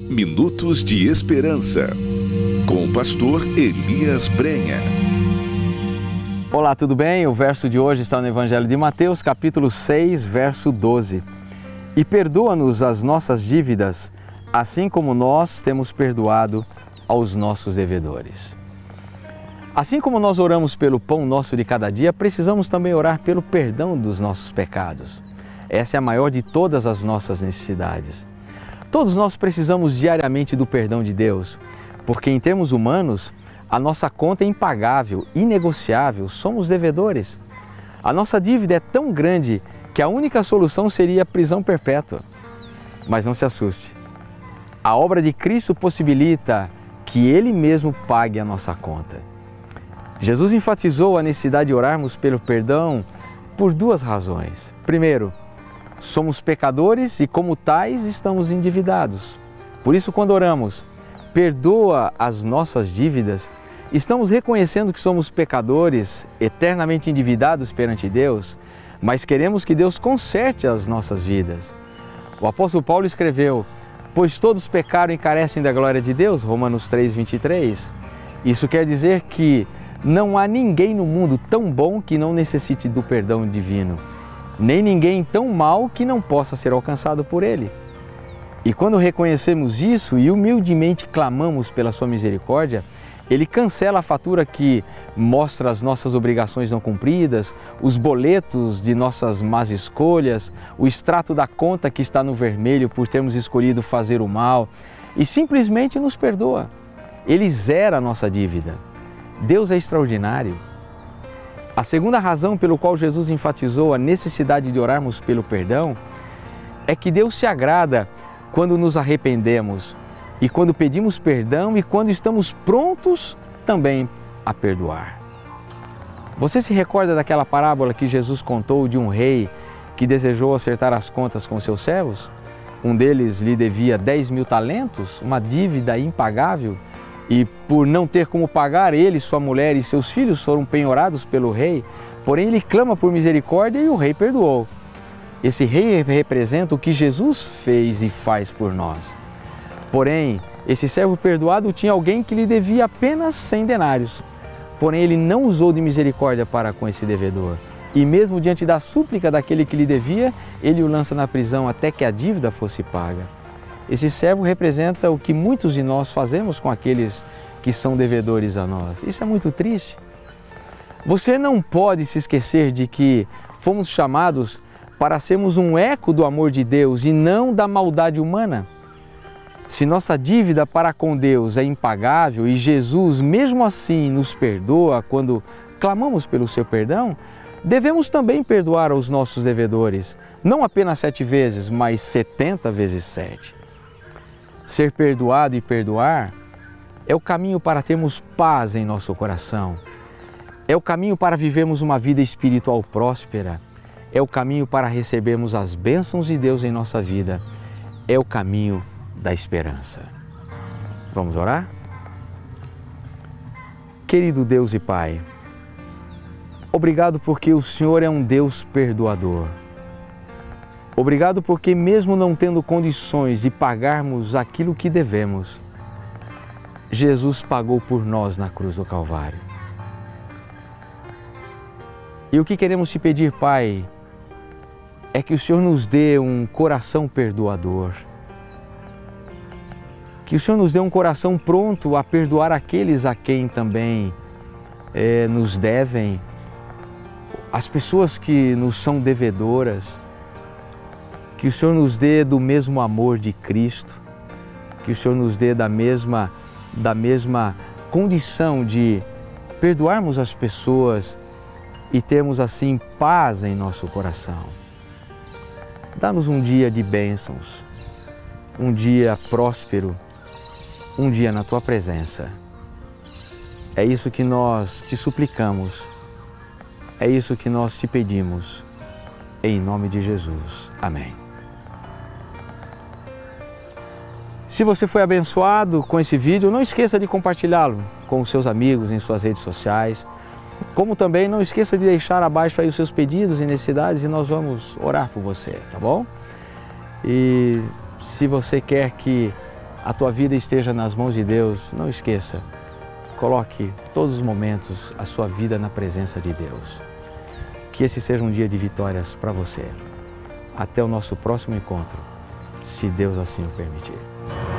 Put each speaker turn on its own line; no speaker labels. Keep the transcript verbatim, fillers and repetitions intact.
Minutos de Esperança, com o pastor Elias Brenha.
Olá, tudo bem? O verso de hoje está no Evangelho de Mateus, capítulo seis, verso doze. E perdoa-nos as nossas dívidas, assim como nós temos perdoado aos nossos devedores. Assim como nós oramos pelo pão nosso de cada dia, precisamos também orar pelo perdão dos nossos pecados. Essa é a maior de todas as nossas necessidades. Todos nós precisamos diariamente do perdão de Deus, porque em termos humanos, a nossa conta é impagável, inegociável, somos devedores. A nossa dívida é tão grande que a única solução seria a prisão perpétua. Mas não se assuste, a obra de Cristo possibilita que Ele mesmo pague a nossa conta. Jesus enfatizou a necessidade de orarmos pelo perdão por duas razões. Primeiro, somos pecadores e, como tais, estamos endividados. Por isso, quando oramos, perdoa as nossas dívidas, estamos reconhecendo que somos pecadores, eternamente endividados perante Deus, mas queremos que Deus conserte as nossas vidas. O apóstolo Paulo escreveu: pois todos pecaram e carecem da glória de Deus, Romanos três, vinte e três. Isso quer dizer que não há ninguém no mundo tão bom que não necessite do perdão divino, nem ninguém tão mau que não possa ser alcançado por Ele. E quando reconhecemos isso e humildemente clamamos pela sua misericórdia, Ele cancela a fatura que mostra as nossas obrigações não cumpridas, os boletos de nossas más escolhas, o extrato da conta que está no vermelho por termos escolhido fazer o mal, e simplesmente nos perdoa. Ele zera a nossa dívida. Deus é extraordinário. A segunda razão pelo qual Jesus enfatizou a necessidade de orarmos pelo perdão é que Deus se agrada quando nos arrependemos e quando pedimos perdão e quando estamos prontos também a perdoar. Você se recorda daquela parábola que Jesus contou de um rei que desejou acertar as contas com seus servos? Um deles lhe devia dez mil talentos, uma dívida impagável, e por não ter como pagar, ele, sua mulher e seus filhos foram penhorados pelo rei, porém ele clama por misericórdia e o rei perdoou. Esse rei representa o que Jesus fez e faz por nós. Porém, esse servo perdoado tinha alguém que lhe devia apenas cem denários. Porém, ele não usou de misericórdia para com esse devedor. E mesmo diante da súplica daquele que lhe devia, ele o lança na prisão até que a dívida fosse paga. Esse servo representa o que muitos de nós fazemos com aqueles que são devedores a nós. Isso é muito triste. Você não pode se esquecer de que fomos chamados para sermos um eco do amor de Deus e não da maldade humana. Se nossa dívida para com Deus é impagável e Jesus, mesmo assim, nos perdoa quando clamamos pelo seu perdão, devemos também perdoar aos nossos devedores, não apenas sete vezes, mas setenta vezes sete. Ser perdoado e perdoar é o caminho para termos paz em nosso coração, é o caminho para vivermos uma vida espiritual próspera, é o caminho para recebermos as bênçãos de Deus em nossa vida, é o caminho da esperança. Vamos orar? Querido Deus e Pai, obrigado porque o Senhor é um Deus perdoador. Obrigado porque mesmo não tendo condições de pagarmos aquilo que devemos, Jesus pagou por nós na cruz do Calvário. E o que queremos te pedir, Pai, é que o Senhor nos dê um coração perdoador. Que o Senhor nos dê um coração pronto a perdoar aqueles a quem também é, nos devem, as pessoas que nos são devedoras. Que o Senhor nos dê do mesmo amor de Cristo, que o Senhor nos dê da mesma, da mesma condição de perdoarmos as pessoas e termos assim paz em nosso coração. Dá-nos um dia de bênçãos, um dia próspero, um dia na Tua presença. É isso que nós te suplicamos, é isso que nós te pedimos, em nome de Jesus. Amém. Se você foi abençoado com esse vídeo, não esqueça de compartilhá-lo com os seus amigos em suas redes sociais. Como também não esqueça de deixar abaixo aí os seus pedidos e necessidades e nós vamos orar por você, tá bom? E se você quer que a tua vida esteja nas mãos de Deus, não esqueça, coloque todos os momentos a sua vida na presença de Deus. Que esse seja um dia de vitórias para você. Até o nosso próximo encontro, se Deus assim o permitir.